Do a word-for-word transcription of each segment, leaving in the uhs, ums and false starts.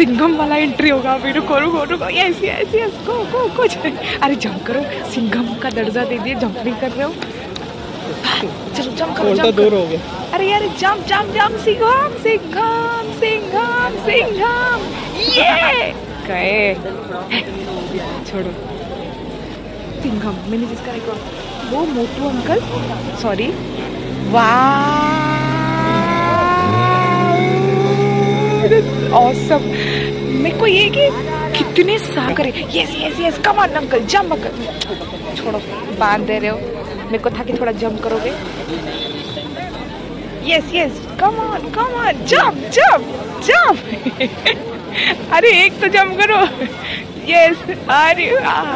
सिंघम वाला एंट्री होगा। फिर रुको रुको रुको, yes yes yes, go go go. अरे जंप करो, सिंघम का दर्जा दे दिए, जंप नहीं कर रहे हो। चलो जंप करो, जंप दूर हो गया। अरे यार jump jump jump, Singham Singham Singham Singham, ये गए। छोड़ो, सिंघम मैंने जिसका रिकॉर्ड, वो मोटू अंकल, सॉरी, वाह ऑसम। मेरे को ये कि कितने सारे करे, yes yes yes, come on uncle, jump uncle. छोड़ो, बांध दे रहे हो, मेरे को था कि थोड़ा जंप करोगे। Yes yes, come on come on, jump jump jump. अरे एक तो जंप करो। यस, अरे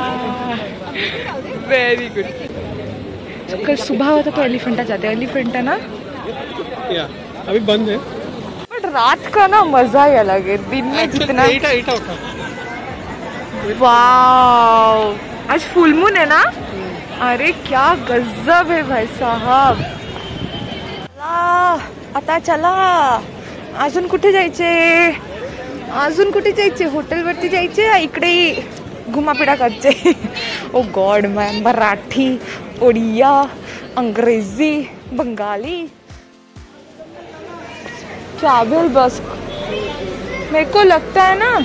वेरी गुड। कल सुबह होता तो एलिफेंटा जाते हैं, एलिफेंटा ना या अभी बंद है, बट रात का ना मजा ही अलग है। दिन में जितना, वाओ आज फुल मून है ना। अरे क्या गजब है भाई साहब। आता चला, अजून कुठे जायचे, अजून कुठे जायचे, हॉटेल वरती जायचे, इकडे घुमापिडा करायचे। ओ गॉड, मैं मराठी, उड़िया, अंग्रेजी, बंगाली, ट्रैवल बस। मेरे को लगता है ना,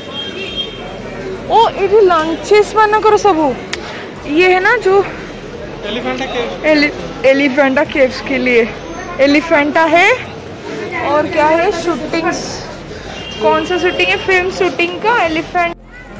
ओ ये लंचेस बना करो सब। ये है ना जो एलिफेंटा केव्स, एलि, एलिफेंटा केव्स के लिए एलिफेंटा है। और क्या है, शूटिंग्स, कौन सा शूटिंग है, फिल्म शूटिंग का एलिफेंट।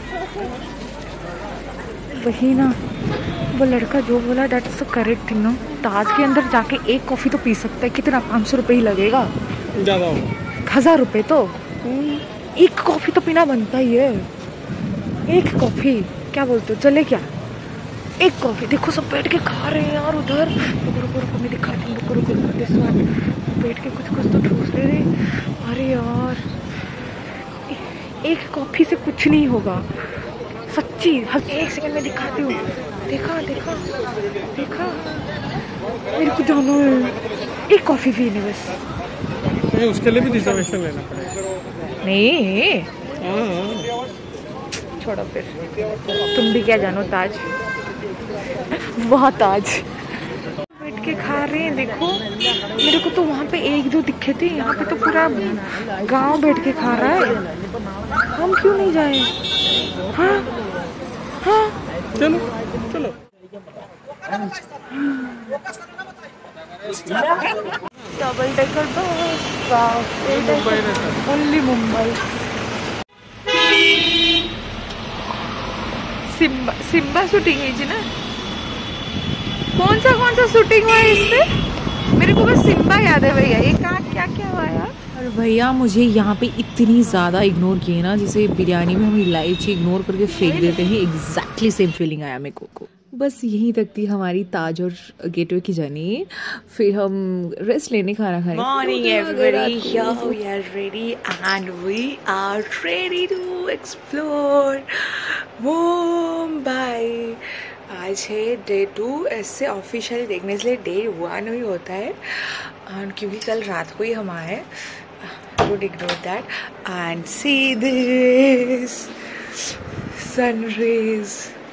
वही ना, वो लड़का जो बोला दैट्स द करेक्ट थिंग ना। ताज के अंदर जाके एक कॉफी तो पी सकता है, कितना, पाँच सौ रुपये ही लगेगा, ज़्यादा होगा, हजार रुपये तो। एक कॉफी तो पीना बनता ही है, एक कॉफी। क्या बोलते हो, चले क्या, एक कॉफी। देखो सब बैठ के खा रहे हैं यार उधर। रुको रुको रुको, मैं दिखाती हूँ, रुको रुको रुको, दिस वन। बैठ के कुछ कुछ तो ठूस ले रहे। अरे यार एक कॉफी से कुछ नहीं होगा, सच्ची। एक सेकंड में दिखाती हूँ। देखा देखा देखा, मेरे को जाना है, एक कॉफी पीने बस। नहीं, उसके लिए भी रिजर्वेशन लेना पड़ेगा। नहीं हाँ, छोड़ो फिर, तुम भी क्या जानो ताज, वहाँ ताज बैठ के खा रहे हैं। देखो मेरे को तो वहाँ पे एक दो दिखे थे, यहाँ पे तो पूरा गांव बैठ के खा रहा है। हम क्यों नहीं जाए? हाँ हाँ चलो चलो। Double decker bus, only Mumbai. Simba Simba shooting है जी ना। कौन सा कौन सा शूटिंग हुआ है इसमें? मेरे को बस सिम्बा याद है भैया। ये कहाँ क्या क्या हुआ यार? और भैया मुझे यहाँ पे इतनी ज़्यादा इग्नोर किए ना, जैसे बिरयानी में हम इलायची इग्नोर करके फेंक देते हैं, एग्जैक्टली सेम फीलिंग आया मेरे को। बस यहीं तक थी हमारी ताज और गेटवे की जर्नी। फिर हम रेस्ट लेने, खाना खाने। Morning everybody, here we are ready and we are ready to explore Mumbai। आज है डे टू, ऐसे ऑफिशियली देखने से डे वन ही होता है, और क्योंकि कल रात को ही हम आए। Don't ignore that and see this sun rays.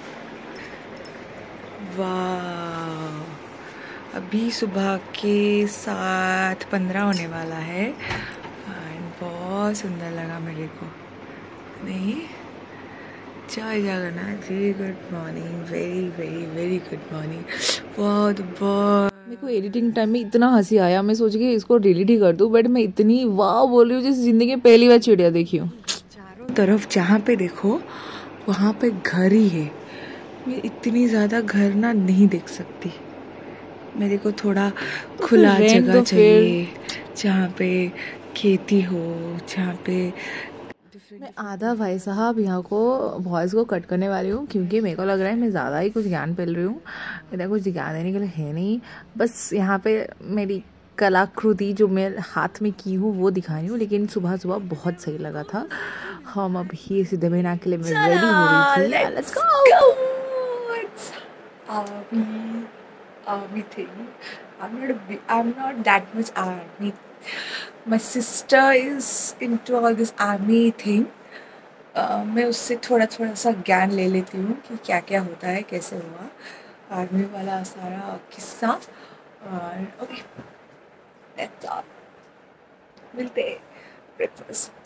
वाह, अभी सुबह के सात पंद्रह होने वाला है एंड बहुत सुंदर लगा मेरे को। नहीं, Jai Jagannath ji, good morning, very very very good morning. बहुत बहुत मेरे को एडिटिंग टाइम में इतना हंसी आया, मैं सोच के इसको डिलीट ही कर दूं, बट मैं इतनी वाह बोल रही हूँ जैसे जिंदगी में पहली बार चिड़िया देखी हूँ। चारों तरफ जहाँ पे देखो वहाँ पे घर ही है। मैं इतनी ज़्यादा घर ना नहीं देख सकती, मेरे को थोड़ा खुला जगह चाहिए जहाँ पे खेती हो, जहाँ पे। मैं आधा भाई साहब यहाँ को वॉइस को कट करने वाली हूँ, क्योंकि मेरे को लग रहा है मैं ज़्यादा ही कुछ ज्ञान फैल रही हूँ। इतना कुछ ज्ञान देने के लिए है नहीं, बस यहाँ पे मेरी कलाकृति जो मैं हाथ में की हूँ वो दिखा रही हूँ। लेकिन सुबह सुबह बहुत सही लगा था। हम अब ही सीधे बहना के लिए मैं रेडी हो रही थी। Let's go! अभी army thing. I'm not a bi- I'm not that much army. My sister is into all this army thing. uh, मैं उससे थोड़ा थोड़ा सा ज्ञान ले लेती हूँ कि क्या क्या होता है, कैसे हुआ आर्मी वाला सारा किस्सा। और ओके, that's all. मिलते हैं ब्रेकफास्ट।